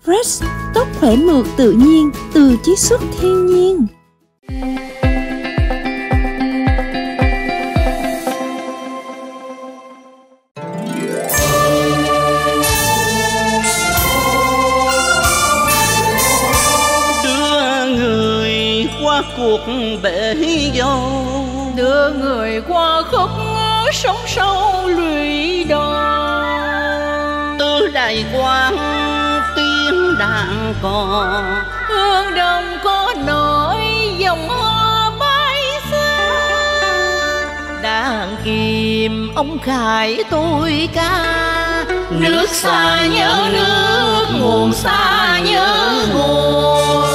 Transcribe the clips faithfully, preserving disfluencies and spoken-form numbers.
Fresh, tóc khỏe mượt tự nhiên từ chiết xuất thiên nhiên. Đưa người qua cuộc bể dâu, đưa người qua khúc sống sâu lụy đòn. Từ Đài Quan tiếng đàn cò, hương đồng có nổi dòng hoa bay xa. Đàn kìm ông Khải tôi ca, nước xa nhớ nước, nguồn xa nhớ nguồn.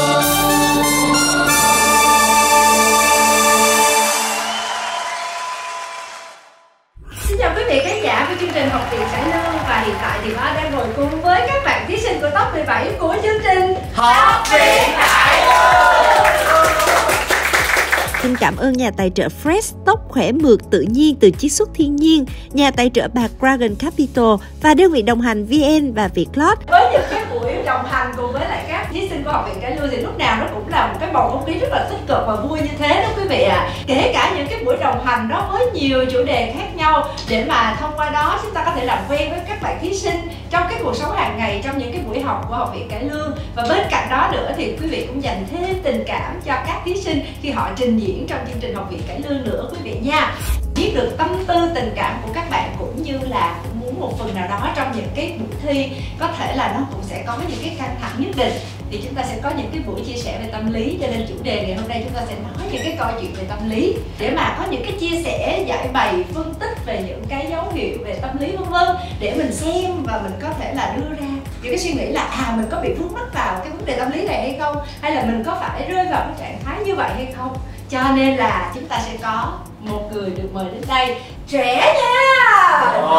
Xin chào quý vị khán giả của chương trình Học viện Cải Lương. Và hiện tại thì Hoa đang ngồi cùng với các bạn thí sinh của top mười bảy của chương trình Học viện Cải Lương. Xin cảm ơn nhà tài trợ Fresh, tóc khỏe mượt tự nhiên từ chiết xuất thiên nhiên, nhà tài trợ bạc Dragon Capital và đơn vị đồng hành vê en và Vietlott. Với những cái buổi đồng hành cùng với lại các thí sinh của Học viện Cải Lương thì lúc nào nó cũng là một cái bầu không khí rất là tích cực và vui như thế đó quý vị ạ. À. Kể cả những cái buổi đồng hành đó với nhiều chủ đề khác nhau, để mà thông qua đó chúng ta có thể làm quen với các bạn thí sinh trong cái cuộc sống hàng ngày, trong những cái buổi học của Học viện Cải Lương. Và bên cạnh đó nữa thì quý vị cũng dành thêm tình cảm cho các thí sinh khi họ trình diễn trong chương trình Học viện Cải Lương nữa quý vị nha. Biết được tâm tư tình cảm của các bạn, cũng như là muốn một phần nào đó trong những cái buổi thi có thể là nó cũng sẽ có những cái căng thẳng nhất định, thì chúng ta sẽ có những cái buổi chia sẻ về tâm lý. Cho nên chủ đề ngày hôm nay chúng ta sẽ nói những cái câu chuyện về tâm lý, để mà có những cái chia sẻ, giải bày, phân tích về những cái dấu hiệu về tâm lý vân vân, để mình xem và mình có thể là đưa ra những cái suy nghĩ là à mình có bị vướng mắc vào cái vấn đề tâm lý này hay không, hay là mình có phải rơi vào cái trạng thái như vậy hay không. Cho nên là chúng ta sẽ có một người được mời đến đây trẻ nha,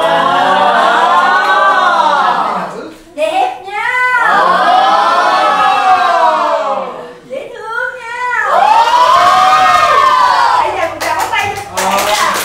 đẹp nha, dễ thương nha. Bây giờ cùng chào tay nha.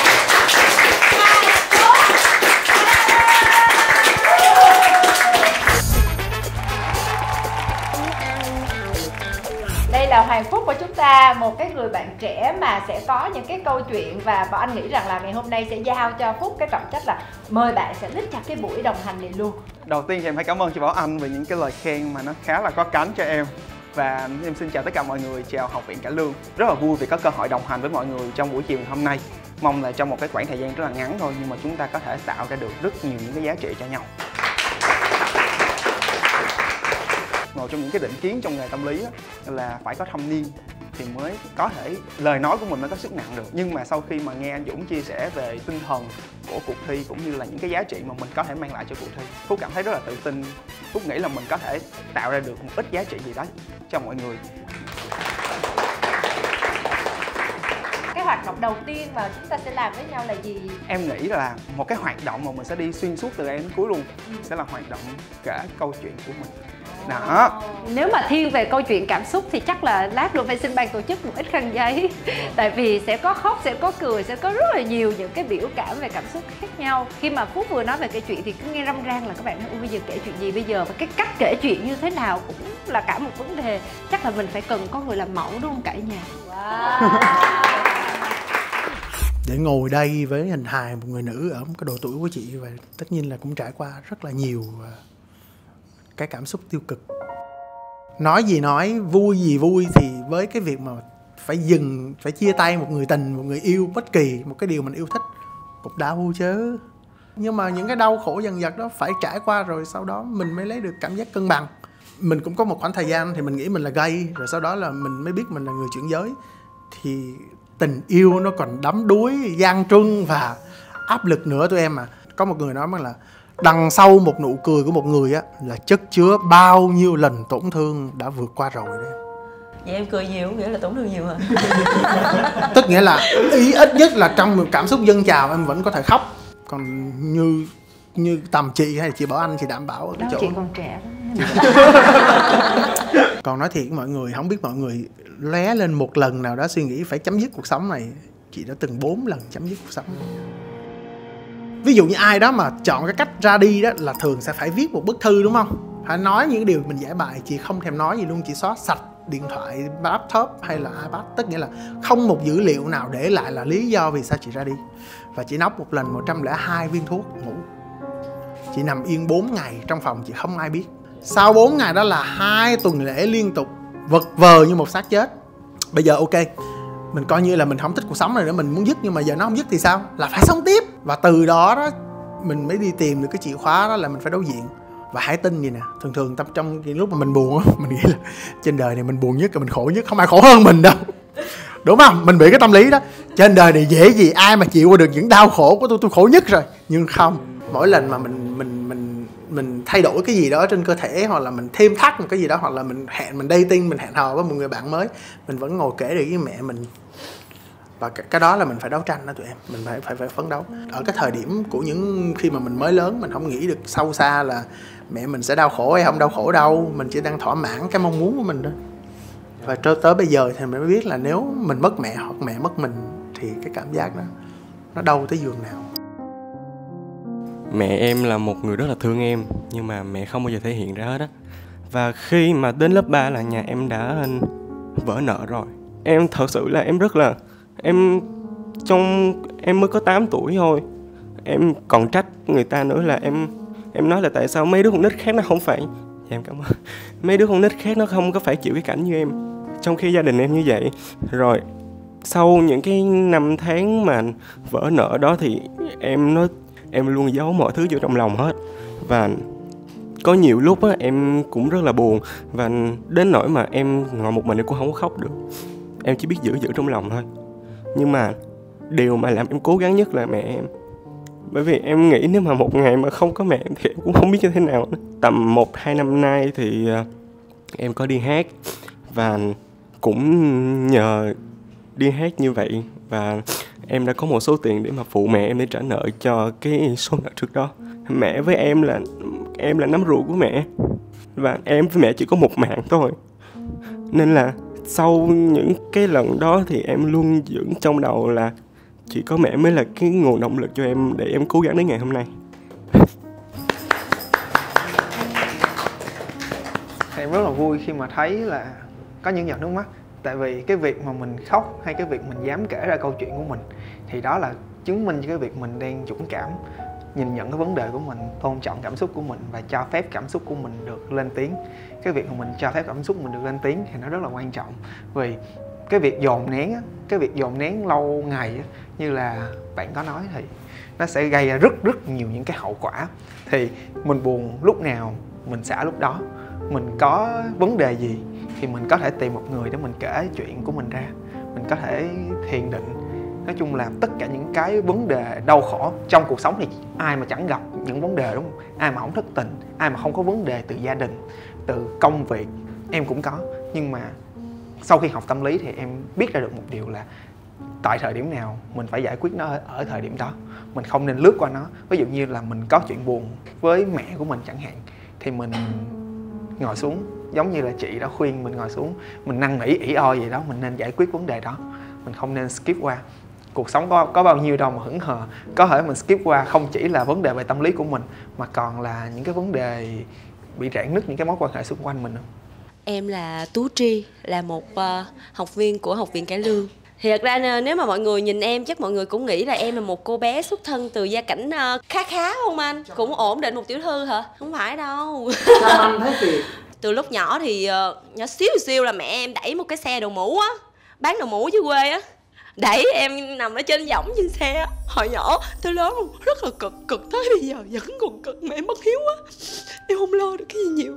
Đây là Hoàng Phúc của chúng ta, một cái người bạn trẻ mà sẽ có những cái câu chuyện, và bọn anh nghĩ rằng là ngày hôm nay sẽ giao cho Phúc cái trọng trách là mời bạn sẽ lít chặt cái buổi đồng hành này luôn. Đầu tiên thì em phải cảm ơn chị Bảo Anh về những cái lời khen mà nó khá là có cánh cho em. Và em xin chào tất cả mọi người, chào Học viện Cải Lương. Rất là vui vì có cơ hội đồng hành với mọi người trong buổi chiều ngày hôm nay. Mong là trong một cái khoảng thời gian rất là ngắn thôi, nhưng mà chúng ta có thể tạo ra được rất nhiều những cái giá trị cho nhau. Một trong những cái định kiến trong nghề tâm lý là phải có thâm niên thì mới có thể lời nói của mình nó có sức nặng được. Nhưng mà sau khi mà nghe anh Dũng chia sẻ về tinh thần của cuộc thi cũng như là những cái giá trị mà mình có thể mang lại cho cuộc thi, Phúc cảm thấy rất là tự tin. Phúc nghĩ là mình có thể tạo ra được một ít giá trị gì đó cho mọi người. Cái hoạt động đầu tiên mà chúng ta sẽ làm với nhau là gì? Em nghĩ là một cái hoạt động mà mình sẽ đi xuyên suốt từ đây đến cuối luôn, ừ. sẽ là hoạt động kể câu chuyện của mình. Đó. Nếu mà thiên về câu chuyện cảm xúc thì chắc là lát nữa phải xin ban tổ chức một ít khăn giấy. Tại vì sẽ có khóc, sẽ có cười, sẽ có rất là nhiều những cái biểu cảm về cảm xúc khác nhau. Khi mà Phúc vừa nói về cái chuyện thì cứ nghe râm ran là các bạn nói bây giờ kể chuyện gì bây giờ, và cái cách kể chuyện như thế nào cũng là cả một vấn đề. Chắc là mình phải cần có người làm mẫu đúng không cả nhà? Wow. Để ngồi đây với hình hài một người nữ ở một cái độ tuổi của chị, và tất nhiên là cũng trải qua rất là nhiều cái cảm xúc tiêu cực. Nói gì nói, vui gì vui, thì với cái việc mà phải dừng, phải chia tay một người tình, một người yêu bất kỳ, một cái điều mình yêu thích cũng đau chứ. Nhưng mà những cái đau khổ dần dần đó phải trải qua rồi sau đó mình mới lấy được cảm giác cân bằng. Mình cũng có một khoảng thời gian thì mình nghĩ mình là gay, rồi sau đó là mình mới biết mình là người chuyển giới. Thì tình yêu nó còn đắm đuối, gian truân và áp lực nữa tụi em à. Có một người nói mà là đằng sau một nụ cười của một người á là chất chứa bao nhiêu lần tổn thương đã vượt qua rồi đấy. Vậy em cười nhiều nghĩa là tổn thương nhiều hả? Tức nghĩa là ý ít nhất là trong một cảm xúc dâng trào em vẫn có thể khóc. Còn như như tầm chị hay chị Bảo Anh thì đảm bảo ở cái đó, chỗ chị còn trẻ lắm. Còn nói thiệt mọi người, không biết mọi người lóe lên một lần nào đó suy nghĩ phải chấm dứt cuộc sống này, chị đã từng bốn lần chấm dứt cuộc sống này. Ví dụ như ai đó mà chọn cái cách ra đi đó là thường sẽ phải viết một bức thư đúng không? Hãy nói những điều mình giải bài, chị không thèm nói gì luôn, chị xóa sạch điện thoại, laptop hay là iPad, tức nghĩa là không một dữ liệu nào để lại là lý do vì sao chị ra đi. Và chị nóc một lần một trăm lẻ hai viên thuốc ngủ. Chị nằm yên bốn ngày trong phòng, chị không ai biết. Sau bốn ngày đó là hai tuần lễ liên tục vật vờ như một xác chết. Bây giờ ok, mình coi như là mình không thích cuộc sống này nữa, mình muốn dứt, nhưng mà giờ nó không dứt thì sao? Là phải sống tiếp. Và từ đó đó mình mới đi tìm được cái chìa khóa, đó là mình phải đối diện. Và hãy tin gì nè, thường thường trong, trong cái lúc mà mình buồn á, mình nghĩ là trên đời này mình buồn nhất, mình khổ nhất, không ai khổ hơn mình đâu. Đúng không? Mình bị cái tâm lý đó. Trên đời này dễ gì ai mà chịu qua được những đau khổ của tôi, tôi khổ nhất rồi. Nhưng không, mỗi lần mà mình mình mình mình thay đổi cái gì đó trên cơ thể, hoặc là mình thêm thắt một cái gì đó, hoặc là mình hẹn mình dating, mình hẹn hò với một người bạn mới, mình vẫn ngồi kể được với mẹ mình. Và cái đó là mình phải đấu tranh đó tụi em, mình phải phải phải phấn đấu. Ở cái thời điểm của những khi mà mình mới lớn, mình không nghĩ được sâu xa là mẹ mình sẽ đau khổ hay không đau khổ đâu, mình chỉ đang thỏa mãn cái mong muốn của mình thôi. Và tới tới bây giờ thì mình mới biết là nếu mình mất mẹ hoặc mẹ mất mình thì cái cảm giác đó nó đau tới giường nào. Mẹ em là một người rất là thương em, nhưng mà mẹ không bao giờ thể hiện ra hết á. Và khi mà đến lớp ba là nhà em đã vỡ nợ rồi. Em thật sự là em rất là Em trong em mới có tám tuổi thôi. Em còn trách người ta nữa là em Em nói là tại sao mấy đứa con nít khác nó không phải. Em cảm ơn. Mấy đứa con nít khác nó không có phải chịu cái cảnh như em, trong khi gia đình em như vậy. Rồi sau những cái năm tháng mà vỡ nợ đó thì em nói em luôn giấu mọi thứ vô trong lòng hết. Và có nhiều lúc á, em cũng rất là buồn. Và đến nỗi mà em ngồi một mình em cũng không có khóc được. Em chỉ biết giữ giữ trong lòng thôi. Nhưng mà điều mà làm em cố gắng nhất là mẹ em. Bởi vì em nghĩ nếu mà một ngày mà không có mẹ em thì em cũng không biết như thế nào nữa. Tầm một hai năm nay thì em có đi hát. Và cũng nhờ đi hát như vậy và em đã có một số tiền để mà phụ mẹ em để trả nợ cho cái số nợ trước đó. Mẹ với em là Em là nắm ruột của mẹ. Và em với mẹ chỉ có một mạng thôi. Nên là sau những cái lần đó thì em luôn giữ trong đầu là chỉ có mẹ mới là cái nguồn động lực cho em để em cố gắng đến ngày hôm nay. Em rất là vui khi mà thấy là có những giọt nước mắt. Tại vì cái việc mà mình khóc hay cái việc mình dám kể ra câu chuyện của mình thì đó là chứng minh cho cái việc mình đang dũng cảm nhìn nhận cái vấn đề của mình, tôn trọng cảm xúc của mình và cho phép cảm xúc của mình được lên tiếng. Cái việc mà mình cho phép cảm xúc mình được lên tiếng thì nó rất là quan trọng. Vì cái việc dồn nén á, cái việc dồn nén lâu ngày á, như là bạn có nói thì nó sẽ gây ra rất rất nhiều những cái hậu quả. Thì mình buồn lúc nào mình xả lúc đó. Mình có vấn đề gì thì mình có thể tìm một người để mình kể chuyện của mình ra. Mình có thể thiền định. Nói chung là tất cả những cái vấn đề đau khổ trong cuộc sống thì ai mà chẳng gặp những vấn đề, đúng không? Ai mà không thất tình, ai mà không có vấn đề từ gia đình, từ công việc, em cũng có. Nhưng mà sau khi học tâm lý thì em biết ra được một điều là tại thời điểm nào mình phải giải quyết nó ở, ở thời điểm đó. Mình không nên lướt qua nó. Ví dụ như là mình có chuyện buồn với mẹ của mình chẳng hạn, thì mình ngồi xuống, giống như là chị đã khuyên mình ngồi xuống, mình năn nỉ ỉ oi gì đó, mình nên giải quyết vấn đề đó. Mình không nên skip qua. Cuộc sống có, có bao nhiêu đâu mà hững hờ. Có thể mình skip qua không chỉ là vấn đề về tâm lý của mình, mà còn là những cái vấn đề bị rạn nứt những cái mối quan hệ xung quanh mình. Em là Tú Tri, là một uh, học viên của Học viện Cải Lương. Thì thật ra nếu mà mọi người nhìn em chắc mọi người cũng nghĩ là em là một cô bé xuất thân từ gia cảnh uh, khá khá không anh? Cũng ổn định một tiểu thư hả? Không phải đâu. Từ lúc nhỏ thì uh, nhỏ xíu xíu là mẹ em đẩy một cái xe đồ mũ á, bán đồ mũ dưới quê á, đẩy em nằm ở trên võng trên xe. Hồi nhỏ tới lớn rất là cực, cực tới bây giờ vẫn còn cực mà em bất hiếu á, em không lo được cái gì nhiều.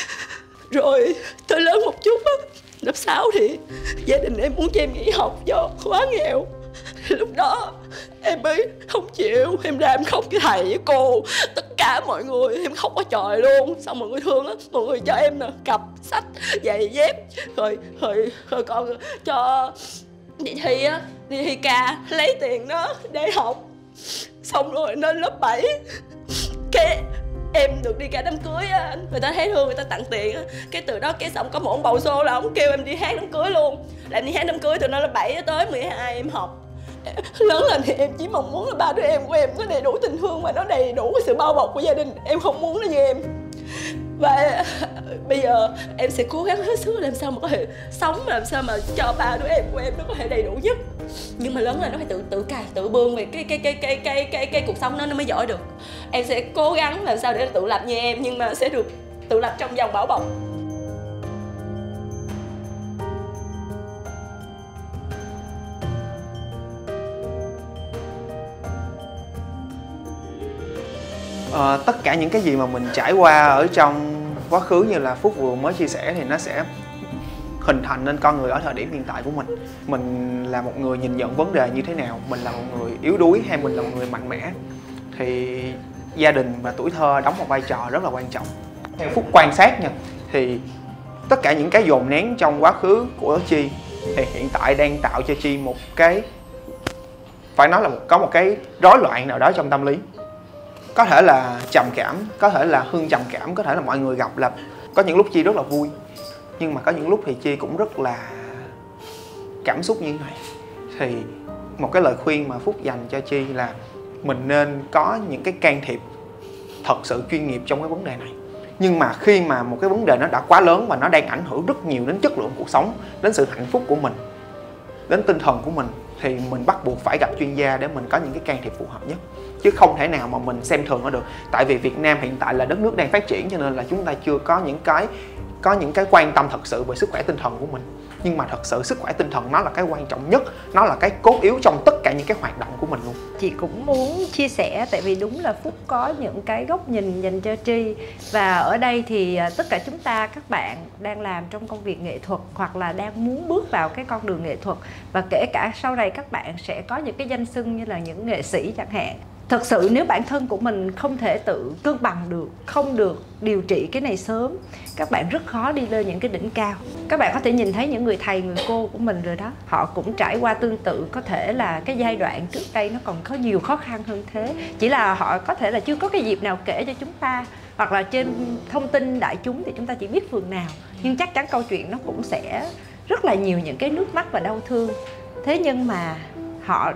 Rồi tới lớn một chút á, lớp sáu thì gia đình em muốn cho em nghỉ học do quá nghèo. Lúc đó em mới không chịu, em ra em khóc với thầy với cô, tất cả mọi người, em khóc quá trời luôn. Xong mọi người thương á, mọi người cho em nè cặp sách giày dép, rồi rồi rồi còn cho đi thi á, đi thi ca lấy tiền đó để học. Xong rồi lên lớp bảy cái em được đi cả đám cưới á, người ta thấy thương người ta tặng tiền á, cái từ đó cái xong có một ông bầu xô là ông kêu em đi hát đám cưới luôn. Là em đi hát đám cưới từ nó lớp bảy tới mười hai em học. Lớn lên thì em chỉ mong muốn là ba đứa em của em nó đầy đủ tình thương và nó đầy đủ sự bao bọc của gia đình. Em không muốn nó như em. Và bây giờ em sẽ cố gắng hết sức làm sao mà có thể sống, làm sao mà cho ba đứa em của em nó có thể đầy đủ nhất. Nhưng mà lớn lên nó phải tự tự cày, tự bươn về cái cái cái cái cái cái cái cuộc sống nó nó mới giỏi được. Em sẽ cố gắng làm sao để tự lập như em, nhưng mà sẽ được tự lập trong vòng bảo bọc. Ờ, tất cả những cái gì mà mình trải qua ở trong quá khứ như là Phúc vừa mới chia sẻ thì nó sẽ hình thành nên con người ở thời điểm hiện tại của mình. Mình là một người nhìn nhận vấn đề như thế nào, mình là một người yếu đuối hay mình là một người mạnh mẽ, thì gia đình và tuổi thơ đóng một vai trò rất là quan trọng. Theo Phúc quan sát nha, thì tất cả những cái dồn nén trong quá khứ của Chi thì hiện tại đang tạo cho Chi một cái, phải nói là một, có một cái rối loạn nào đó trong tâm lý. Có thể là trầm cảm, có thể là Hương trầm cảm, có thể là mọi người gặp là có những lúc Chi rất là vui, nhưng mà có những lúc thì Chi cũng rất là cảm xúc như thế này. Thì một cái lời khuyên mà Phúc dành cho Chi là mình nên có những cái can thiệp thật sự chuyên nghiệp trong cái vấn đề này. Nhưng mà khi mà một cái vấn đề nó đã quá lớn và nó đang ảnh hưởng rất nhiều đến chất lượng cuộc sống, đến sự hạnh phúc của mình, đến tinh thần của mình, thì mình bắt buộc phải gặp chuyên gia để mình có những cái can thiệp phù hợp nhất. Chứ không thể nào mà mình xem thường nó được. Tại vì Việt Nam hiện tại là đất nước đang phát triển, cho nên là chúng ta chưa có những cái có những cái quan tâm thật sự về sức khỏe tinh thần của mình. Nhưng mà thật sự sức khỏe tinh thần nó là cái quan trọng nhất, nó là cái cốt yếu trong tất cả những cái hoạt động của mình luôn. Chị cũng muốn chia sẻ, tại vì đúng là Phúc có những cái góc nhìn dành cho Tri. Và ở đây thì tất cả chúng ta, các bạn đang làm trong công việc nghệ thuật hoặc là đang muốn bước vào cái con đường nghệ thuật, và kể cả sau này các bạn sẽ có những cái danh xưng như là những nghệ sĩ chẳng hạn. Thật sự nếu bản thân của mình không thể tự cân bằng được, không được điều trị cái này sớm, các bạn rất khó đi lên những cái đỉnh cao. Các bạn có thể nhìn thấy những người thầy, người cô của mình rồi đó. Họ cũng trải qua tương tự, có thể là cái giai đoạn trước đây nó còn có nhiều khó khăn hơn thế. Chỉ là họ có thể là chưa có cái dịp nào kể cho chúng ta, hoặc là trên thông tin đại chúng thì chúng ta chỉ biết phần nào. Nhưng chắc chắn câu chuyện nó cũng sẽ rất là nhiều những cái nước mắt và đau thương. Thế nhưng mà họ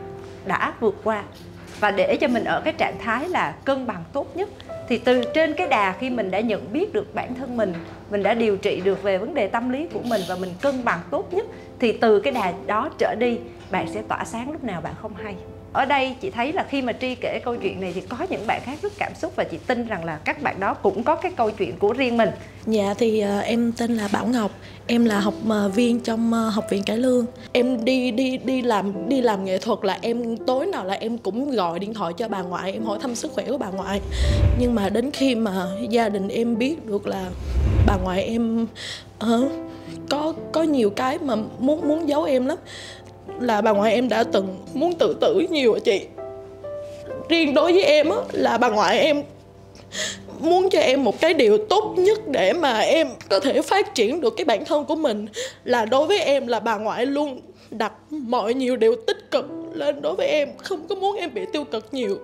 đã vượt qua. Và để cho mình ở cái trạng thái là cân bằng tốt nhất, thì từ trên cái đà khi mình đã nhận biết được bản thân mình, mình đã điều trị được về vấn đề tâm lý của mình và mình cân bằng tốt nhất, thì từ cái đà đó trở đi, bạn sẽ tỏa sáng lúc nào bạn không hay. Ở đây chị thấy là khi mà Tri kể câu chuyện này thì có những bạn khác rất cảm xúc, và chị tin rằng là các bạn đó cũng có cái câu chuyện của riêng mình. Dạ thì uh, em tên là Bảo Ngọc, em là học uh, viên trong uh, học viện cải lương. Em đi đi đi làm đi làm nghệ thuật là em tối nào là em cũng gọi điện thoại cho bà ngoại, em hỏi thăm sức khỏe của bà ngoại. Nhưng mà đến khi mà gia đình em biết được là bà ngoại em uh, có có nhiều cái mà muốn muốn giấu em lắm, là bà ngoại em đã từng muốn tự tử nhiều ạ chị. Riêng đối với em á, là bà ngoại em muốn cho em một cái điều tốt nhất để mà em có thể phát triển được cái bản thân của mình. Là đối với em là bà ngoại luôn đặt mọi nhiều điều tích cực lên đối với em, không có muốn em bị tiêu cực nhiều.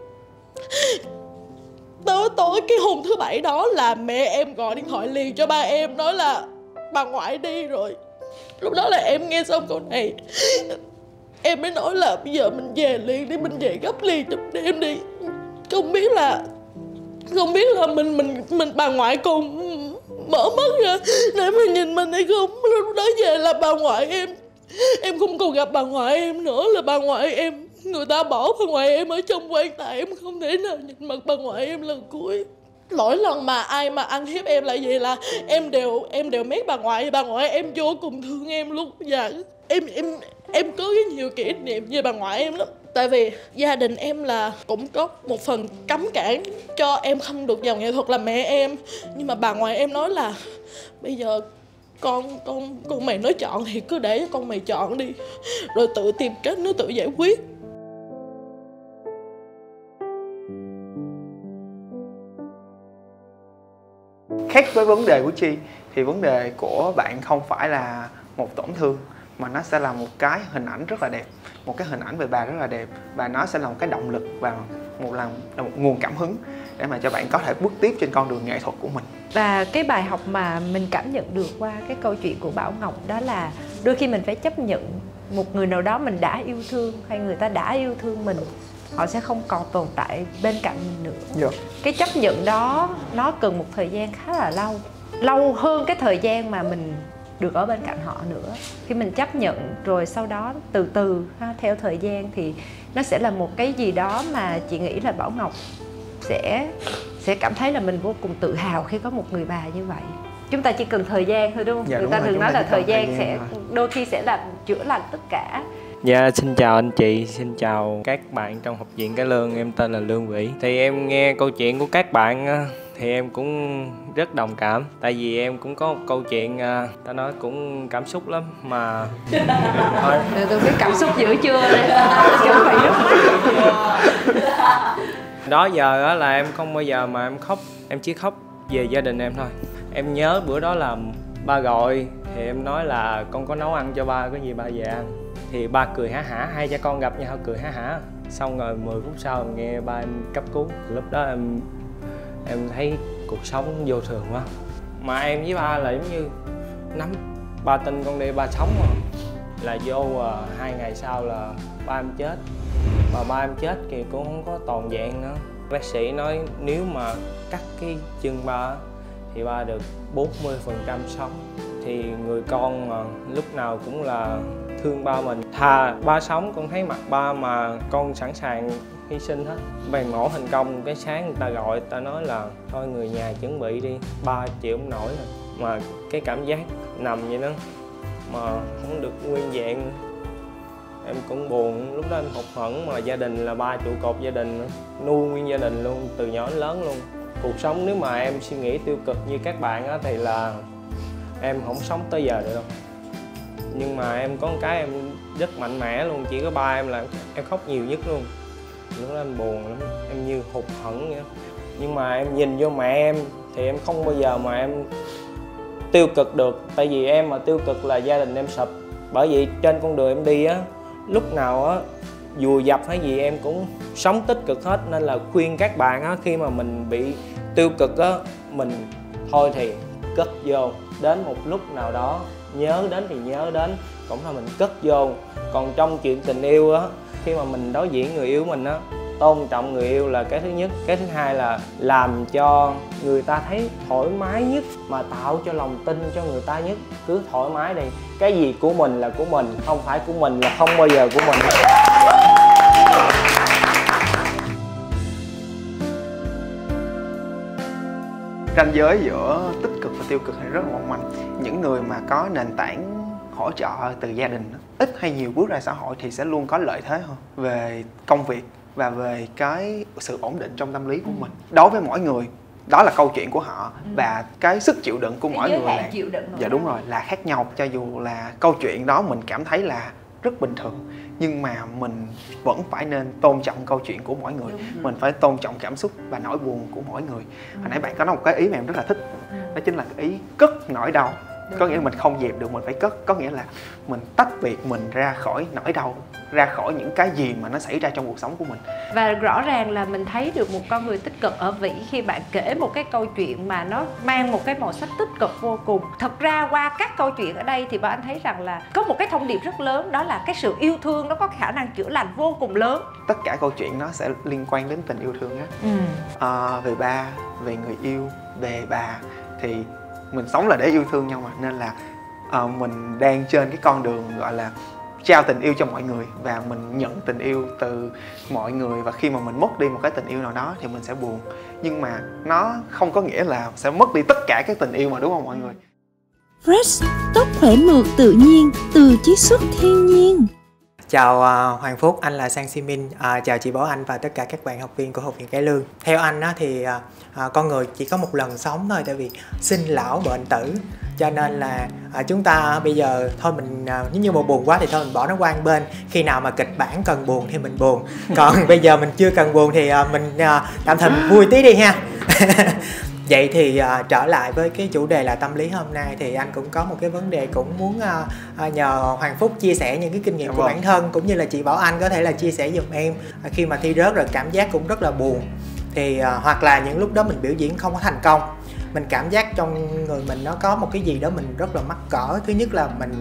Tới tối cái hôm thứ bảy đó là mẹ em gọi điện thoại liền cho ba em, nói là bà ngoại đi rồi. Lúc đó là em nghe xong câu này, em mới nói là bây giờ mình về liền đi, mình về gấp liền trong đêm đi. Không biết là Không biết là mình mình mình bà ngoại còn mở mắt ra để mà nhìn mình hay không. Lúc đó về là bà ngoại em Em không còn gặp bà ngoại em nữa, là bà ngoại em, người ta bỏ bà ngoại em ở trong quan tài, em không thể nào nhìn mặt bà ngoại em lần cuối. Mỗi lần mà ai mà ăn hiếp em lại vậy là em đều em đều mét bà ngoại, bà ngoại em vô cùng thương em luôn. Dạ, em em em có cái nhiều kỷ niệm về bà ngoại em lắm. Tại vì gia đình em là cũng có một phần cấm cản cho em không được vào nghệ thuật là mẹ em. Nhưng mà bà ngoại em nói là bây giờ con con con mày nói chọn thì cứ để cho con mày chọn đi, rồi tự tìm cách nó tự giải quyết. Khác với vấn đề của Chi thì vấn đề của bạn không phải là một tổn thương, mà nó sẽ là một cái hình ảnh rất là đẹp, một cái hình ảnh về bà rất là đẹp, và nó sẽ là một cái động lực và một là, là một nguồn cảm hứng để mà cho bạn có thể bước tiếp trên con đường nghệ thuật của mình. Và cái bài học mà mình cảm nhận được qua cái câu chuyện của Bảo Ngọc đó là đôi khi mình phải chấp nhận một người nào đó mình đã yêu thương hay người ta đã yêu thương mình, họ sẽ không còn tồn tại bên cạnh mình nữa. Yeah. Cái chấp nhận đó nó cần một thời gian khá là lâu, lâu hơn cái thời gian mà mình được ở bên cạnh họ nữa. Khi mình chấp nhận rồi sau đó từ từ ha, theo thời gian thì nó sẽ là một cái gì đó mà chị nghĩ là Bảo Ngọc sẽ sẽ cảm thấy là mình vô cùng tự hào khi có một người bà như vậy. Chúng ta chỉ cần thời gian thôi đúng không? Dạ, người đúng ta rồi, thường nói là thời gian, thời gian sẽ rồi. đôi khi sẽ làm chữa lành tất cả. Dạ, xin chào anh chị, xin chào các bạn trong Học viện Cải Lương, em tên là Lương Vĩ. Thì em nghe câu chuyện của các bạn á, thì em cũng rất đồng cảm. Tại vì em cũng có một câu chuyện, ta nói cũng cảm xúc lắm mà thôi. Tôi biết cảm xúc dữ chưa đây, chuẩn bị nước mắt. Đó giờ á là em không bao giờ mà em khóc, em chỉ khóc về gia đình em thôi. Em nhớ bữa đó là ba gọi thì em nói là con có nấu ăn cho ba, có gì ba về ăn. Thì ba cười hả hả, hai cha con gặp nhau cười hả hả. Xong rồi mười phút sau nghe ba em cấp cứu. Lúc đó em em thấy cuộc sống vô thường quá. Mà em với ba là giống như nắm ba tin con đi ba sống mà. Là vô à, hai ngày sau là ba em chết. Mà ba em chết thì cũng không có toàn vẹn nữa. Bác sĩ nói nếu mà cắt cái chân ba thì ba được bốn mươi phần trăm sống. Thì người con mà lúc nào cũng là thương ba mình. Thà ba sống con thấy mặt ba mà con sẵn sàng hy sinh hết. Bàn mổ thành công, cái sáng người ta gọi, ta nói là thôi người nhà chuẩn bị đi, ba chịu không nổi rồi. Mà cái cảm giác nằm vậy đó mà không được nguyên vẹn, em cũng buồn. Lúc đó em hụt hẫng, mà gia đình là ba trụ cột gia đình, nuôi nguyên gia đình luôn, từ nhỏ đến lớn luôn. Cuộc sống nếu mà em suy nghĩ tiêu cực như các bạn á thì là em không sống tới giờ được đâu. Nhưng mà em có một cái em rất mạnh mẽ luôn, chỉ có ba em là em khóc nhiều nhất luôn. Lúc đó em buồn lắm, em như hụt hẫng vậy. Nhưng mà em nhìn vô mẹ em thì em không bao giờ mà em tiêu cực được. Tại vì em mà tiêu cực là gia đình em sụp. Bởi vì trên con đường em đi á, lúc nào á dù dập hay gì em cũng sống tích cực hết. Nên là khuyên các bạn á, khi mà mình bị tiêu cực á, mình thôi thì cất vô. Đến một lúc nào đó nhớ đến thì nhớ đến, cũng là mình cất vô. Còn trong chuyện tình yêu á, khi mà mình đối diện người yêu mình á, tôn trọng người yêu là cái thứ nhất. Cái thứ hai là làm cho người ta thấy thoải mái nhất, mà tạo cho lòng tin cho người ta nhất. Cứ thoải mái đi, cái gì của mình là của mình, không phải của mình là không bao giờ của mình. Ranh giới giữa tích cực và tiêu cực thì rất là mong manh. Những người mà có nền tảng hỗ trợ từ gia đình, ít hay nhiều bước ra xã hội thì sẽ luôn có lợi thế hơn về công việc và về cái sự ổn định trong tâm lý của mình. Đối với mỗi người, đó là câu chuyện của họ, và cái sức chịu đựng của mỗi người là chịu đựng dạ đúng rồi, là khác nhau. Cho dù là câu chuyện đó mình cảm thấy là rất bình thường, nhưng mà mình vẫn phải nên tôn trọng câu chuyện của mỗi người. Mình phải tôn trọng cảm xúc và nỗi buồn của mỗi người. Hồi nãy bạn có nói một cái ý mà em rất là thích, đó chính là cái ý cất nỗi đau. Có nghĩa là mình không dẹp được, mình phải cất. Có nghĩa là mình tách biệt mình ra khỏi nỗi đau, ra khỏi những cái gì mà nó xảy ra trong cuộc sống của mình. Và rõ ràng là mình thấy được một con người tích cực ở Vĩ khi bạn kể một cái câu chuyện mà nó mang một cái màu sắc tích cực vô cùng. Thật ra qua các câu chuyện ở đây thì bạn thấy rằng là có một cái thông điệp rất lớn, đó là cái sự yêu thương nó có khả năng chữa lành vô cùng lớn. Tất cả câu chuyện nó sẽ liên quan đến tình yêu thương á. Ừ. À, về ba, về người yêu, về bà, thì mình sống là để yêu thương nhau mà. Nên là uh, mình đang trên cái con đường gọi là trao tình yêu cho mọi người, và mình nhận tình yêu từ mọi người. Và khi mà mình mất đi một cái tình yêu nào đó thì mình sẽ buồn, nhưng mà nó không có nghĩa là sẽ mất đi tất cả các tình yêu mà, đúng không mọi người? Fresh, tóc khỏe mượt tự nhiên từ chiết xuất thiên nhiên. Chào uh, Hoàng Phúc, anh là Sang Si Min. Uh, chào chị Bảo Anh và tất cả các bạn học viên của Học viện Cải Lương. Theo anh á, thì uh, uh, con người chỉ có một lần sống thôi, tại vì sinh lão bệnh tử. Cho nên là uh, chúng ta bây giờ thôi mình uh, nếu như mà buồn quá thì thôi mình bỏ nó qua một bên. Khi nào mà kịch bản cần buồn thì mình buồn. Còn bây giờ mình chưa cần buồn thì uh, mình uh, tạm thời mình vui tí đi ha. Vậy thì uh, trở lại với cái chủ đề là tâm lý hôm nay, thì anh cũng có một cái vấn đề cũng muốn uh, uh, nhờ Hoàng Phúc chia sẻ những cái kinh nghiệm của bản thân, cũng như là chị Bảo Anh có thể là chia sẻ giùm em. Uh, khi mà thi rớt rồi cảm giác cũng rất là buồn, thì uh, hoặc là những lúc đó mình biểu diễn không có thành công, mình cảm giác trong người mình nó có một cái gì đó mình rất là mắc cỡ. Thứ nhất là mình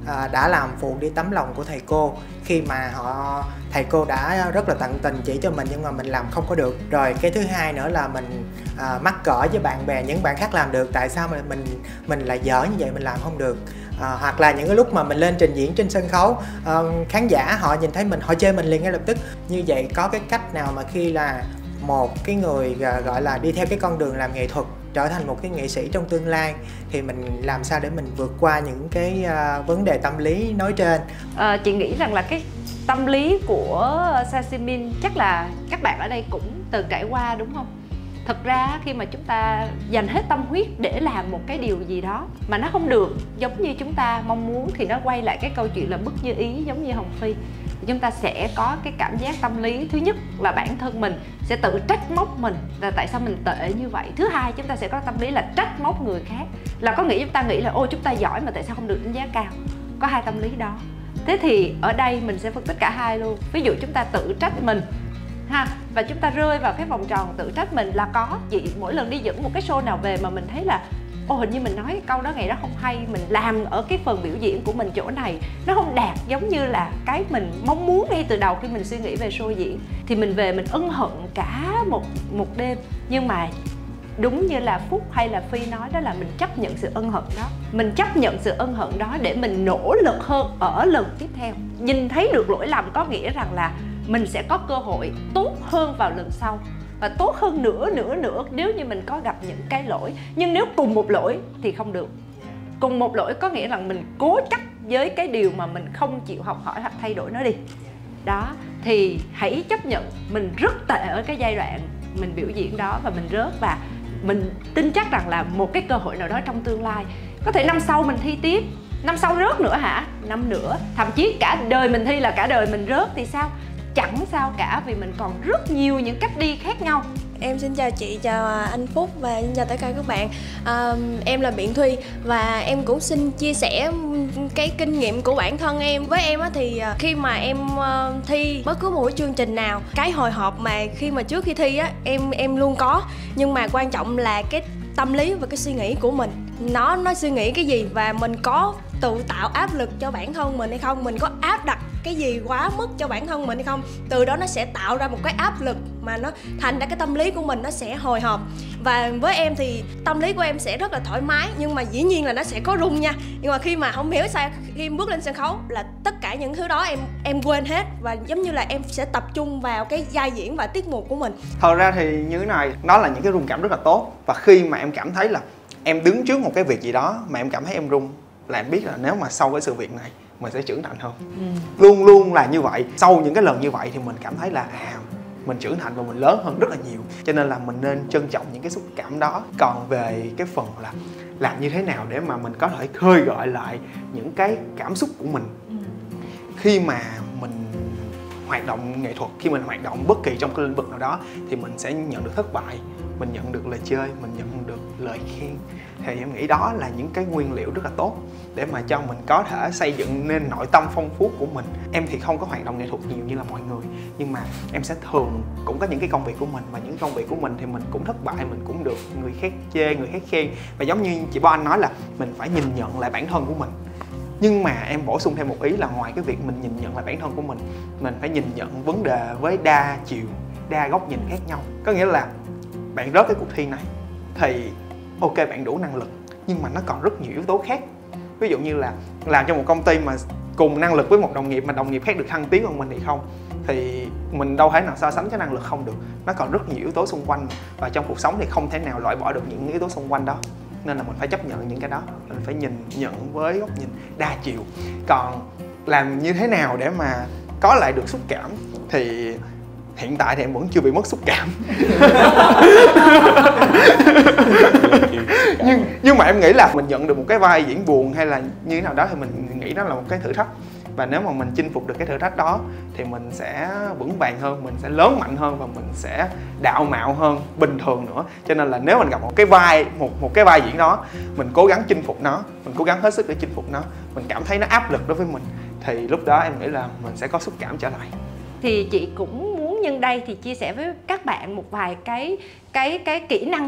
à, đã làm phụ đi tấm lòng của thầy cô, khi mà họ thầy cô đã rất là tận tình chỉ cho mình nhưng mà mình làm không có được. Rồi cái thứ hai nữa là mình à, mắc cỡ với bạn bè, những bạn khác làm được, tại sao mình mình mình lại dở như vậy, mình làm không được. À, hoặc là những cái lúc mà mình lên trình diễn trên sân khấu, à, khán giả họ nhìn thấy mình, họ chê mình liền ngay lập tức. Như vậy có cái cách nào mà khi là một cái người gọi là đi theo cái con đường làm nghệ thuật, trở thành một cái nghệ sĩ trong tương lai, thì mình làm sao để mình vượt qua những cái uh, vấn đề tâm lý nói trên? À, chị nghĩ rằng là cái tâm lý của Sang Si Min chắc là các bạn ở đây cũng từng trải qua, đúng không? Thật ra khi mà chúng ta dành hết tâm huyết để làm một cái điều gì đó mà nó không được giống như chúng ta mong muốn, thì nó quay lại cái câu chuyện là bất như ý giống như Hồng Phi. Chúng ta sẽ có cái cảm giác tâm lý, thứ nhất là bản thân mình sẽ tự trách móc mình là tại sao mình tệ như vậy. Thứ hai, chúng ta sẽ có tâm lý là trách móc người khác, là có nghĩ chúng ta nghĩ là ôi chúng ta giỏi mà tại sao không được đánh giá cao. Có hai tâm lý đó. Thế thì ở đây mình sẽ phân tích cả hai luôn. Ví dụ chúng ta tự trách mình ha, và chúng ta rơi vào cái vòng tròn tự trách mình là có. Chị mỗi lần đi dẫn một cái show nào về mà mình thấy là ô hình như mình nói cái câu đó ngày đó không hay, mình làm ở cái phần biểu diễn của mình chỗ này nó không đạt giống như là cái mình mong muốn ngay từ đầu khi mình suy nghĩ về show diễn, thì mình về mình ân hận cả một một đêm. Nhưng mà đúng như là Phúc hay là Phi nói, đó là mình chấp nhận sự ân hận đó, mình chấp nhận sự ân hận đó để mình nỗ lực hơn ở lần tiếp theo. Nhìn thấy được lỗi lầm có nghĩa rằng là mình sẽ có cơ hội tốt hơn vào lần sau, và tốt hơn nữa nữa nữa nếu như mình có gặp những cái lỗi. Nhưng nếu cùng một lỗi thì không được. Cùng một lỗi có nghĩa rằng mình cố chấp với cái điều mà mình không chịu học hỏi hoặc thay đổi nó đi. Đó, thì hãy chấp nhận mình rất tệ ở cái giai đoạn mình biểu diễn đó và mình rớt, và mình tin chắc rằng là một cái cơ hội nào đó trong tương lai, có thể năm sau mình thi tiếp, năm sau rớt nữa hả? Năm nữa, thậm chí cả đời mình thi là cả đời mình rớt thì sao? Chẳng sao cả, vì mình còn rất nhiều những cách đi khác nhau. Em xin chào chị, chào anh Phúc và xin chào tất cả các bạn. à, Em là Biện Thuy và em cũng xin chia sẻ cái kinh nghiệm của bản thân em. Với em á, thì khi mà em thi bất cứ một cái chương trình nào, cái hồi hộp mà khi mà trước khi thi á, em em luôn có. Nhưng mà quan trọng là cái tâm lý và cái suy nghĩ của mình, nó nó suy nghĩ cái gì và mình có tự tạo áp lực cho bản thân mình hay không, mình có áp đặt cái gì quá mức cho bản thân mình hay không. Từ đó nó sẽ tạo ra một cái áp lực mà nó thành ra cái tâm lý của mình nó sẽ hồi hộp. Và với em thì tâm lý của em sẽ rất là thoải mái, nhưng mà dĩ nhiên là nó sẽ có rung nha. Nhưng mà khi mà không hiểu sao khi em bước lên sân khấu là tất cả những thứ đó em em quên hết, và giống như là em sẽ tập trung vào cái vai diễn và tiết mục của mình. Thật ra thì như thế này, nó là những cái rung cảm rất là tốt. Và khi mà em cảm thấy là em đứng trước một cái việc gì đó mà em cảm thấy em rung, là em biết là nếu mà sau cái sự việc này mình sẽ trưởng thành hơn. ừ. Luôn luôn là như vậy. Sau những cái lần như vậy thì mình cảm thấy là à, mình trưởng thành và mình lớn hơn rất là nhiều. Cho nên là mình nên trân trọng những cái xúc cảm đó. Còn về cái phần là làm như thế nào để mà mình có thể khơi gợi lại những cái cảm xúc của mình khi mà mình hoạt động nghệ thuật, khi mình hoạt động bất kỳ trong cái lĩnh vực nào đó, thì mình sẽ nhận được thất bại, mình nhận được lời chơi, mình nhận được lời khen. Thì em nghĩ đó là những cái nguyên liệu rất là tốt để mà cho mình có thể xây dựng nên nội tâm phong phú của mình. Em thì không có hoạt động nghệ thuật nhiều như là mọi người, nhưng mà em sẽ thường cũng có những cái công việc của mình, và những công việc của mình thì mình cũng thất bại, mình cũng được người khác chê, người khác khen. Và giống như chị Bo Anh nói là mình phải nhìn nhận lại bản thân của mình. Nhưng mà em bổ sung thêm một ý là ngoài cái việc mình nhìn nhận lại bản thân của mình, mình phải nhìn nhận vấn đề với đa chiều, đa góc nhìn khác nhau. Có nghĩa là bạn rớt cái cuộc thi này thì ok, bạn đủ năng lực, nhưng mà nó còn rất nhiều yếu tố khác. Ví dụ như là làm cho một công ty mà cùng năng lực với một đồng nghiệp mà đồng nghiệp khác được thăng tiến hơn mình thì không, thì mình đâu thể nào so sánh cái năng lực không được. Nó còn rất nhiều yếu tố xung quanh, và trong cuộc sống thì không thể nào loại bỏ được những yếu tố xung quanh đó. Nên là mình phải chấp nhận những cái đó, mình phải nhìn nhận với góc nhìn đa chiều. Còn làm như thế nào để mà có lại được xúc cảm thì hiện tại thì em vẫn chưa bị mất xúc cảm. nhưng nhưng mà em nghĩ là mình nhận được một cái vai diễn buồn hay là như thế nào đó thì mình nghĩ đó là một cái thử thách. Và nếu mà mình chinh phục được cái thử thách đó thì mình sẽ vững vàng hơn, mình sẽ lớn mạnh hơn, và mình sẽ đạo mạo hơn bình thường nữa. Cho nên là nếu mình gặp một cái vai một một cái vai diễn đó, mình cố gắng chinh phục nó, mình cố gắng hết sức để chinh phục nó, mình cảm thấy nó áp lực đối với mình, thì lúc đó em nghĩ là mình sẽ có xúc cảm trở lại. Thì chị cũng muốn nhân đây thì chia sẻ với các bạn một vài cái cái cái kỹ năng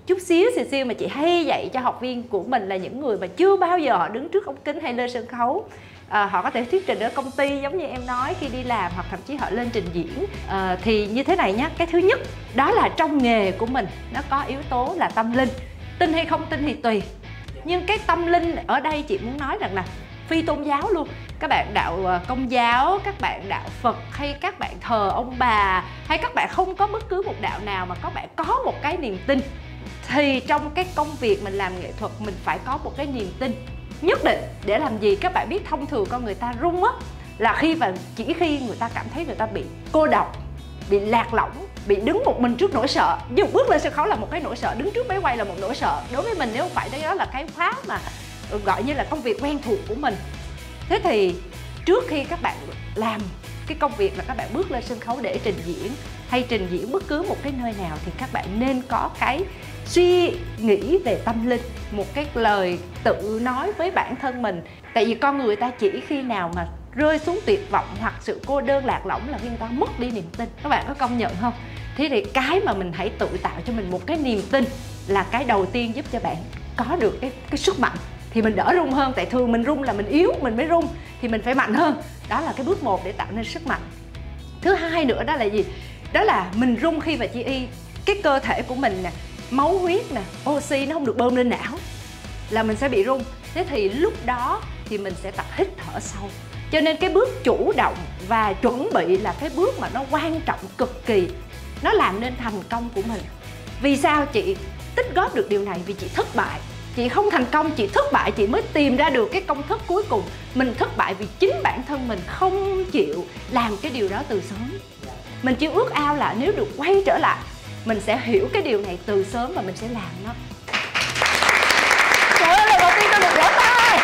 chút xíu xìu xiu mà chị hay dạy cho học viên của mình là những người mà chưa bao giờ họ đứng trước ống kính hay lên sân khấu. À, họ có thể thuyết trình ở công ty giống như em nói khi đi làm, hoặc thậm chí họ lên trình diễn. À, thì như thế này nhé, cái thứ nhất đó là trong nghề của mình nó có yếu tố là tâm linh. Tin hay không tin thì tùy, nhưng cái tâm linh ở đây chị muốn nói rằng là phi tôn giáo luôn. Các bạn đạo Công giáo, các bạn đạo Phật, hay các bạn thờ ông bà, hay các bạn không có bất cứ một đạo nào mà các bạn có một cái niềm tin, thì trong cái công việc mình làm nghệ thuật mình phải có một cái niềm tin nhất định. Để làm gì? Các bạn biết thông thường con người ta rung á là khi và chỉ khi người ta cảm thấy người ta bị cô độc, bị lạc lõng, bị đứng một mình trước nỗi sợ. Nhưng bước lên sân khấu là một cái nỗi sợ, đứng trước máy quay là một nỗi sợ. Đối với mình nếu không phải đó là cái khóa mà gọi như là công việc quen thuộc của mình. Thế thì trước khi các bạn làm cái công việc là các bạn bước lên sân khấu để trình diễn hay trình diễn bất cứ một cái nơi nào, thì các bạn nên có cái suy nghĩ về tâm linh, một cái lời tự nói với bản thân mình. Tại vì con người ta chỉ khi nào mà rơi xuống tuyệt vọng hoặc sự cô đơn lạc lõng là khi người ta mất đi niềm tin. Các bạn có công nhận không? Thế thì cái mà mình hãy tự tạo cho mình một cái niềm tin là cái đầu tiên giúp cho bạn có được cái, cái sức mạnh. Thì mình đỡ rung hơn, tại thường mình rung là mình yếu, mình mới rung, thì mình phải mạnh hơn. Đó là cái bước một để tạo nên sức mạnh. Thứ hai nữa đó là gì? Đó là mình rung khi và chi y, cái cơ thể của mình nè, máu huyết nè, oxy nó không được bơm lên não là mình sẽ bị rung. Thế thì lúc đó thì mình sẽ tập hít thở sâu. Cho nên cái bước chủ động và chuẩn bị là cái bước mà nó quan trọng cực kỳ. Nó làm nên thành công của mình. Vì sao chị tích góp được điều này? Vì chị thất bại. Chị không thành công, chị thất bại, chị mới tìm ra được cái công thức cuối cùng. Mình thất bại vì chính bản thân mình không chịu làm cái điều đó từ sớm. Mình chỉ ước ao là nếu được quay trở lại, mình sẽ hiểu cái điều này từ sớm và mình sẽ làm nó. Trời ơi, lần đầu tiên tôi được vỗ tay.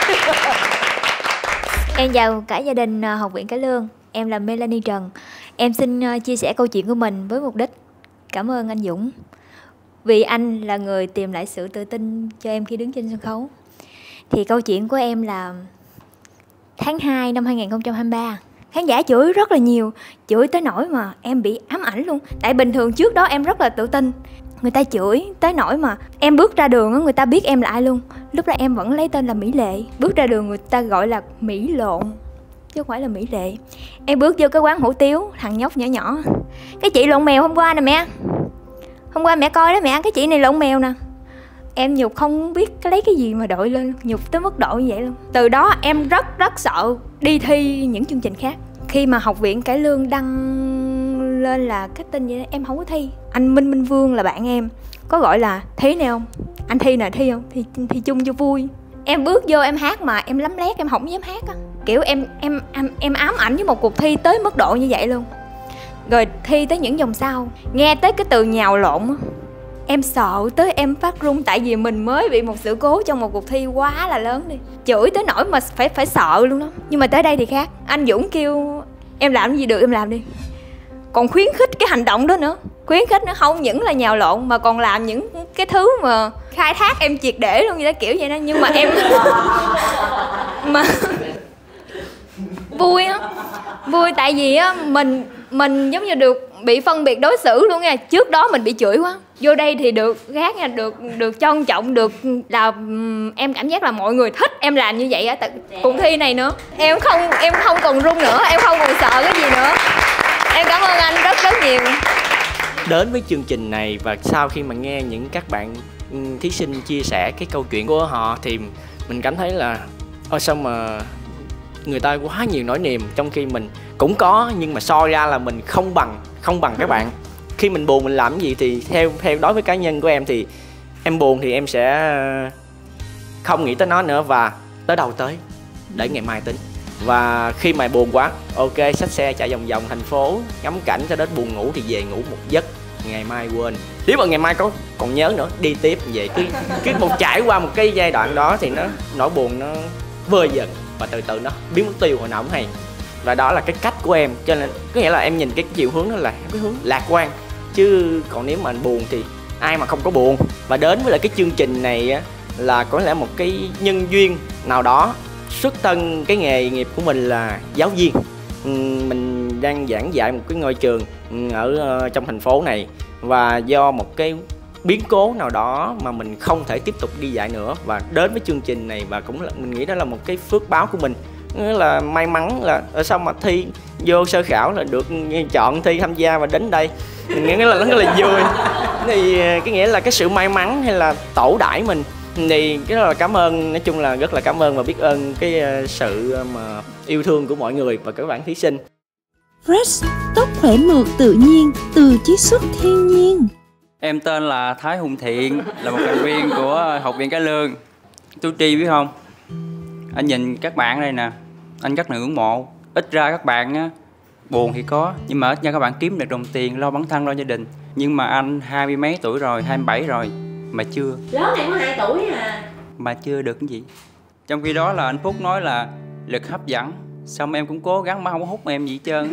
Em chào cả gia đình Học viện Cải Lương. Em là Melanie Trần. Em xin chia sẻ câu chuyện của mình với mục đích cảm ơn anh Dũng, vì anh là người tìm lại sự tự tin cho em khi đứng trên sân khấu. Thì câu chuyện của em là tháng hai năm hai nghìn không trăm hai mươi ba, khán giả chửi rất là nhiều, chửi tới nỗi mà em bị ám ảnh luôn. Tại bình thường trước đó em rất là tự tin, người ta chửi tới nỗi mà em bước ra đường người ta biết em là ai luôn. Lúc đó em vẫn lấy tên là Mỹ Lệ, bước ra đường người ta gọi là Mỹ Lộn chứ không phải là Mỹ Lệ. Em bước vô cái quán hủ tiếu, thằng nhóc nhỏ nhỏ: cái chị lộn mèo hôm qua nè mẹ, hôm qua mẹ coi đó mẹ, cái chị này lộn mèo nè. Em nhục không biết cái lấy cái gì mà đội lên, nhục tới mức độ như vậy luôn. Từ đó em rất rất sợ đi thi những chương trình khác. Khi mà Học viện Cải Lương đăng lên là cái tin vậy đó, em không có thi. Anh Minh Minh Vương là bạn em có gọi là thi này không, anh thi nè, thi không, thi, thi chung cho vui. Em bước vô em hát mà em lấm lét, em không dám hát á. Kiểu em em em em ám ảnh với một cuộc thi tới mức độ như vậy luôn. Rồi thi tới những vòng sau, nghe tới cái từ nhào lộn á, em sợ tới em phát run. Tại vì mình mới bị một sự cố trong một cuộc thi quá là lớn đi, chửi tới nỗi mà phải phải sợ luôn đó. Nhưng mà tới đây thì khác, anh Dũng kêu em làm gì được em làm đi, còn khuyến khích cái hành động đó nữa. Khuyến khích nó không những là nhào lộn mà còn làm những cái thứ mà khai thác em triệt để luôn, vậy đó, kiểu vậy đó. Nhưng mà em mà vui á, vui tại vì á mình mình giống như được bị phân biệt đối xử luôn nha. Trước đó mình bị chửi quá, vô đây thì được khác nha, được được trân trọng, được là em cảm giác là mọi người thích em làm như vậy á. Tại cuộc thi này nữa em không em không còn run nữa, em không còn sợ cái gì nữa. Em cảm ơn anh rất rất nhiều. Đến với chương trình này và sau khi mà nghe những các bạn thí sinh chia sẻ cái câu chuyện của họ thì mình cảm thấy là ôi sao mà người ta quá nhiều nỗi niềm, trong khi mình cũng có nhưng mà so ra là mình không bằng không bằng các bạn. Khi mình buồn mình làm cái gì thì theo theo đối với cá nhân của em thì em buồn thì em sẽ không nghĩ tới nó nữa và tới đâu tới để ngày mai tính. Và khi mà buồn quá, ok, xách xe chạy vòng vòng thành phố ngắm cảnh cho đến buồn ngủ thì về ngủ một giấc, ngày mai quên. Nếu mà ngày mai có còn nhớ nữa đi tiếp vậy, cứ cứ một trải qua một cái giai đoạn đó thì nó nỗi buồn nó vơi dần và từ từ nó biến mất tiêu hồi nào cũng hay. Và đó là cái cách của em, cho nên có nghĩa là em nhìn cái chiều hướng đó là cái hướng lạc quan, chứ còn nếu mà buồn thì ai mà không có buồn. Và đến với lại cái chương trình này á, là có lẽ một cái nhân duyên nào đó. Xuất thân cái nghề nghiệp của mình là giáo viên, mình đang giảng dạy một cái ngôi trường ở trong thành phố này, và do một cái biến cố nào đó mà mình không thể tiếp tục đi dạy nữa, và đến với chương trình này, và cũng là mình nghĩ đó là một cái phước báo của mình. Nghĩa là may mắn là ở sau mà thi vô sơ khảo là được chọn thi tham gia và đến đây, mình nghĩ là rất là vui. Thì cái nghĩa là cái sự may mắn hay là tổ đãi mình, thì cái đó là cảm ơn, nói chung là rất là cảm ơn và biết ơn cái sự mà yêu thương của mọi người và các bạn thí sinh. Fresh, tóc khỏe mượt tự nhiên từ chiết xuất thiên nhiên. Em tên là Thái Hùng Thiện, là một thành viên của Học viện Cải Lương. Tú Tri biết không? Anh nhìn các bạn đây nè, anh rất là ngưỡng mộ. Ít ra các bạn á, buồn thì có, nhưng mà ít ra các bạn kiếm được đồng tiền lo bản thân, lo gia đình. Nhưng mà anh hai mươi mấy tuổi rồi, hai mươi bảy rồi mà chưa. Lớn em có hai tuổi à. Mà chưa được cái gì. Trong khi đó là anh Phúc nói là lực hấp dẫn. Xong em cũng cố gắng mà không có hút em gì hết trơn.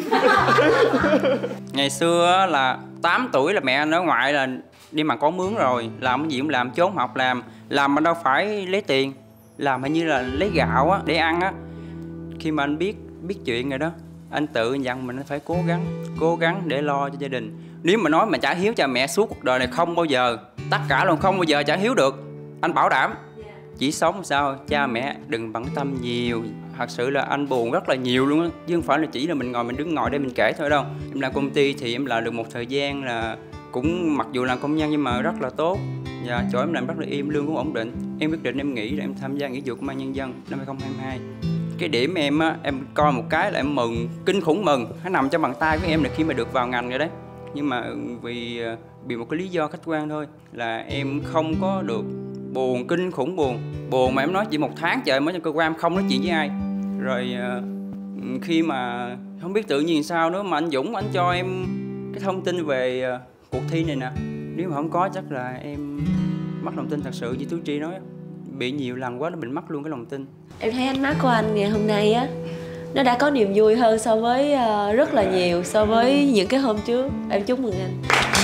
Ngày xưa là tám tuổi là mẹ anh ở ngoại là đi mà có mướn rồi. Làm cái gì cũng làm, trốn học làm. Làm mà đâu phải lấy tiền. Làm hay như là lấy gạo á, để ăn á. Khi mà anh biết biết chuyện rồi đó, anh tự dặn mình phải cố gắng, cố gắng để lo cho gia đình. Nếu mà nói mà trả hiếu cha mẹ suốt cuộc đời này không bao giờ, tất cả luôn không bao giờ trả hiếu được. Anh bảo đảm. Chỉ sống sao cha mẹ đừng bận tâm nhiều. Thật sự là anh buồn rất là nhiều luôn á, chứ không phải là chỉ là mình ngồi mình đứng ngồi đây mình kể thôi đâu. Em làm công ty thì em làm được một thời gian là cũng mặc dù làm công nhân nhưng mà rất là tốt. Và chỗ em làm rất là im, lương cũng ổn định. Em quyết định em nghỉ để em tham gia nghĩa vụ công an nhân dân năm hai không hai hai. Cái điểm em á, em coi một cái là em mừng, kinh khủng mừng. Nó nằm trong bàn tay của em là khi mà được vào ngành rồi đấy. Nhưng mà vì vì một cái lý do khách quan thôi là em không có được. Buồn, kinh khủng buồn. Buồn mà em nói chỉ một tháng trời mới trong cơ quan, không nói chuyện với ai. Rồi uh, khi mà không biết tự nhiên sao nữa mà anh Dũng anh cho em cái thông tin về uh, cuộc thi này nè. Nếu mà không có chắc là em mất lòng tin thật sự, như Tú Tri nói. Bị nhiều lần quá nó mình mất luôn cái lòng tin. Em thấy ánh mắt của anh ngày hôm nay á, nó đã có niềm vui hơn so với uh, rất là nhiều so với những cái hôm trước. Em chúc mừng anh.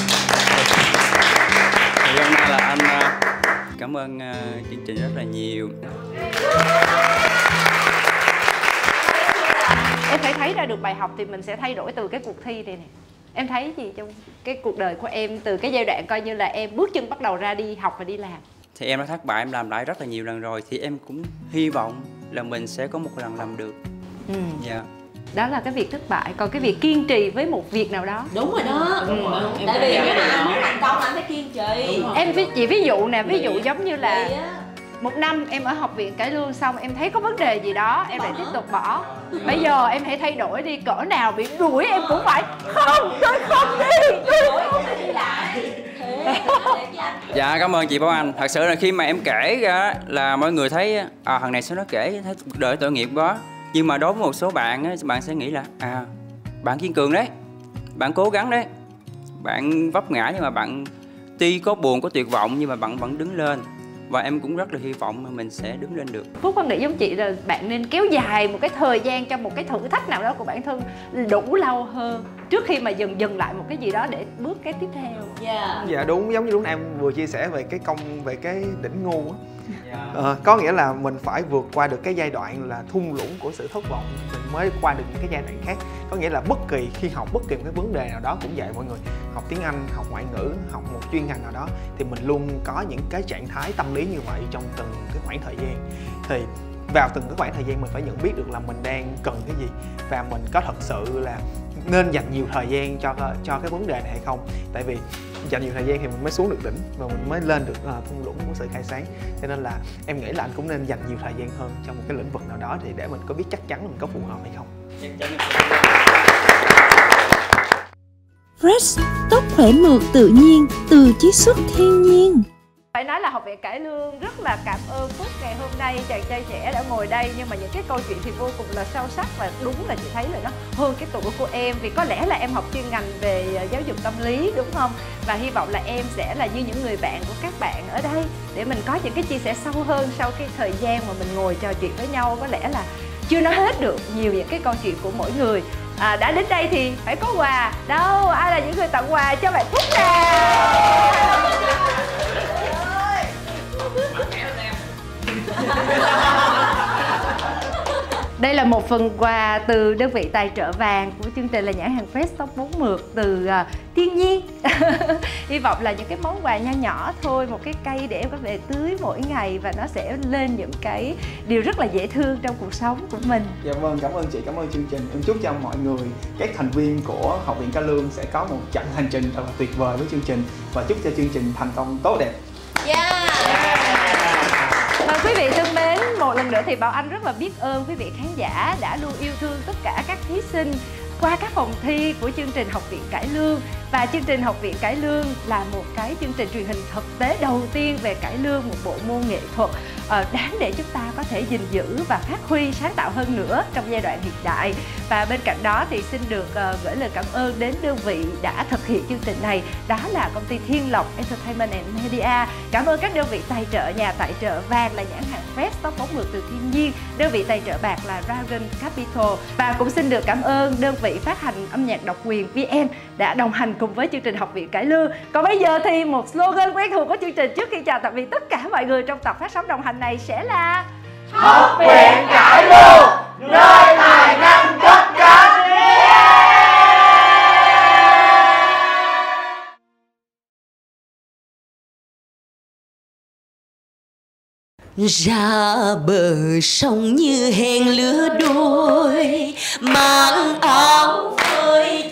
Thì hôm nay là anh uh, cảm ơn uh, chương trình rất là nhiều. Em phải thấy ra được bài học thì mình sẽ thay đổi từ cái cuộc thi này nè. Em thấy gì trong cái cuộc đời của em từ cái giai đoạn coi như là em bước chân bắt đầu ra đi học và đi làm? Thì em đã thất bại, em làm lại rất là nhiều lần rồi. Thì em cũng hy vọng là mình sẽ có một lần làm được. Ừ. Dạ. Đó là cái việc thất bại. Còn cái việc kiên trì với một việc nào đó. Đúng rồi đó. Đúng rồi. Tại vì nếu mà anh muốn thành công anh phải kiên trì. Em ví, chỉ ví dụ nè, ví dụ giống như là một năm em ở Học viện Cải Lương xong em thấy có vấn đề gì đó em lại tiếp tục bỏ. Bây giờ em hãy thay đổi đi, cỡ nào bị đuổi em cũng phải không, tôi không đi, tôi không đi lại. Dạ cảm ơn chị Bảo Anh. Thật sự là khi mà em kể ra là mọi người thấy à thằng này sao nó kể thấy cuộc đời tội nghiệp quá. Nhưng mà đối với một số bạn á, bạn sẽ nghĩ là à bạn kiên cường đấy, bạn cố gắng đấy, bạn vấp ngã nhưng mà bạn tuy có buồn có tuyệt vọng nhưng mà bạn vẫn đứng lên. Và em cũng rất là hy vọng mà mình sẽ đứng lên được. Phúc có nghĩ giống chị là bạn nên kéo dài một cái thời gian cho một cái thử thách nào đó của bản thân đủ lâu hơn trước khi mà dừng dừng lại một cái gì đó để bước cái tiếp theo. Yeah. Dạ đúng, giống như lúc em vừa chia sẻ về cái công, về cái đỉnh ngu á. Ờ, có nghĩa là mình phải vượt qua được cái giai đoạn là thung lũng của sự thất vọng, mình mới qua được những cái giai đoạn khác. Có nghĩa là bất kỳ khi học bất kỳ một cái vấn đề nào đó cũng vậy mọi người. Học tiếng Anh, học ngoại ngữ, học một chuyên ngành nào đó thì mình luôn có những cái trạng thái tâm lý như vậy trong từng cái khoảng thời gian. Thì vào từng cái khoảng thời gian mình phải nhận biết được là mình đang cần cái gì và mình có thật sự là nên dành nhiều thời gian cho cho cái vấn đề này hay không. Tại vì dành nhiều thời gian thì mình mới xuống được đỉnh và mình mới lên được uh, thung lũng của sự khai sáng. Cho nên là em nghĩ là anh cũng nên dành nhiều thời gian hơn trong một cái lĩnh vực nào đó thì để mình có biết chắc chắn là mình có phù hợp hay không. Fresh, tóc khỏe mượt tự nhiên từ chiết xuất thiên nhiên. Phải nói là Học viện Cải Lương rất là cảm ơn Phúc ngày hôm nay, chàng trai trẻ đã ngồi đây. Nhưng mà những cái câu chuyện thì vô cùng là sâu sắc và đúng là chị thấy là nó hơn cái tuổi của em. Vì có lẽ là em học chuyên ngành về giáo dục tâm lý đúng không? Và hy vọng là em sẽ là như những người bạn của các bạn ở đây để mình có những cái chia sẻ sâu hơn sau cái thời gian mà mình ngồi trò chuyện với nhau. Có lẽ là chưa nói hết được nhiều những cái câu chuyện của mỗi người. À, đã đến đây thì phải có quà. Đâu, ai là những người tặng quà cho bạn Phúc nào? Đây là một phần quà từ đơn vị tài trợ vàng của chương trình là nhãn hàng Fresh tóc bóng mượt từ uh, thiên nhiên. Hy vọng là những cái món quà nho nhỏ thôi, một cái cây để em có thể tưới mỗi ngày và nó sẽ lên những cái điều rất là dễ thương trong cuộc sống của mình. Dạ vâng, cảm ơn chị, cảm ơn chương trình. Em chúc cho mọi người, các thành viên của Học viện Cải Lương sẽ có một chặng hành trình thật là tuyệt vời với chương trình và chúc cho chương trình thành công tốt đẹp. Yeah. Và quý vị thân mến, một lần nữa thì Bảo Anh rất là biết ơn quý vị khán giả đã luôn yêu thương tất cả các thí sinh qua các phòng thi của chương trình Học viện Cải Lương. Và chương trình Học viện Cải Lương là một cái chương trình truyền hình thực tế đầu tiên về cải lương, một bộ môn nghệ thuật uh, đáng để chúng ta có thể gìn giữ và phát huy sáng tạo hơn nữa trong giai đoạn hiện đại. Và bên cạnh đó thì xin được uh, gửi lời cảm ơn đến đơn vị đã thực hiện chương trình này, đó là công ty Thiên Lộc Entertainment and Media. Cảm ơn các đơn vị tài trợ, nhà tài trợ vàng là nhãn hàng Fresh tóc bóng mượt từ thiên nhiên, đơn vị tài trợ bạc là Dragon Capital. Và cũng xin được cảm ơn đơn vị phát hành âm nhạc độc quyền vê en đã đồng hành cùng với chương trình Học viện Cải Lương. Còn bây giờ thì một slogan quen thuộc của chương trình trước khi chào tạm biệt tất cả mọi người trong tập phát sóng đồng hành này sẽ là Học viện Cải Lương, nơi tài năng cất cánh. Ra bờ sông như hẹn lứa đôi, mang áo phơi